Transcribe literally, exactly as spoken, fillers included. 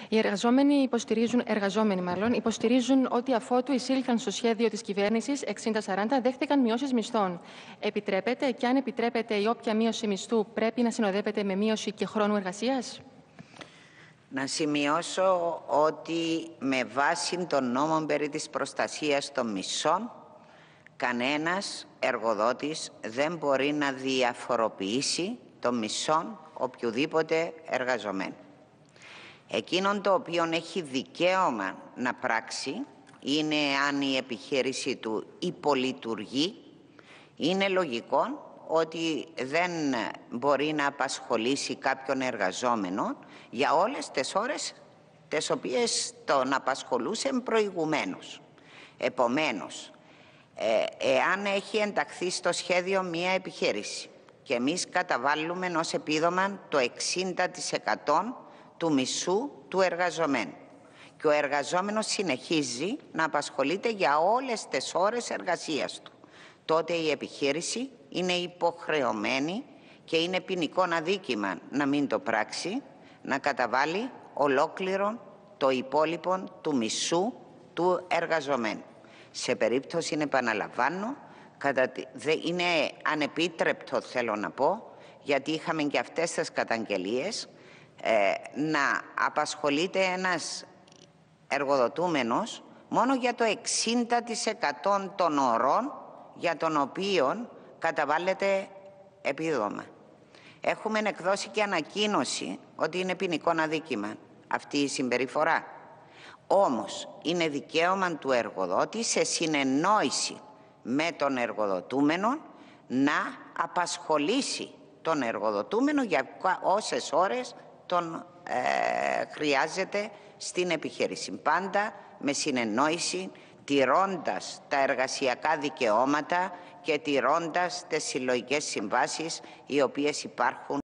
Οι εργαζόμενοι υποστηρίζουν, εργαζόμενοι μάλλον, υποστηρίζουν ότι αφότου εισήλθαν στο σχέδιο της κυβέρνησης εξήντα σαράντα δέχτηκαν μειώσεις μισθών. Επιτρέπεται και αν επιτρέπεται η όποια μείωση μισθού πρέπει να συνοδεύεται με μείωση και χρόνου εργασίας? Να σημειώσω ότι με βάση τον νόμο περί της προστασίας των μισθών, κανένας εργοδότης δεν μπορεί να διαφοροποιήσει των μισθών οποιοδήποτε εργαζομένου. Εκείνον το οποίο έχει δικαίωμα να πράξει είναι αν η επιχείρηση του υπολειτουργεί. Είναι λογικό ότι δεν μπορεί να απασχολήσει κάποιον εργαζόμενο για όλες τις ώρες τις οποίες τον απασχολούσε προηγουμένως. Επομένως, ε, εάν έχει ενταχθεί στο σχέδιο μία επιχείρηση και εμείς καταβάλουμε ως επίδομα το εξήντα τοις εκατό του μισθού του εργαζομένου και ο εργαζόμενος συνεχίζει να απασχολείται για όλες τις ώρες εργασίας του, τότε η επιχείρηση είναι υποχρεωμένη και είναι ποινικό αδίκημα να μην το πράξει, να καταβάλει ολόκληρο το υπόλοιπο του μισθού του εργαζομένου. Σε περίπτωση, επαναλαμβάνω, είναι ανεπίτρεπτο, θέλω να πω, γιατί είχαμε και αυτές τις καταγγελίες, ε, να απασχολείται ένας εργοδοτούμενος μόνο για το εξήντα τοις εκατό των ωρών για τον οποίο καταβάλλεται επίδομα. Έχουμε εκδώσει και ανακοίνωση ότι είναι ποινικό αδίκημα αυτή η συμπεριφορά. Όμως είναι δικαίωμα του εργοδότη σε συνεννόηση με τον εργοδοτούμενο να απασχολήσει τον εργοδοτούμενο για όσες ώρες τον ε, χρειάζεται στην επιχείρηση. Πάντα με συνεννόηση, τηρώντας τα εργασιακά δικαιώματα και τηρώντας τις συλλογικές συμβάσεις οι οποίες υπάρχουν